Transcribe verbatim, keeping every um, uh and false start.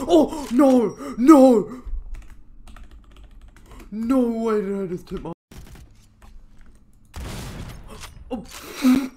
Oh, no, no. No way did I just tip my... Oh.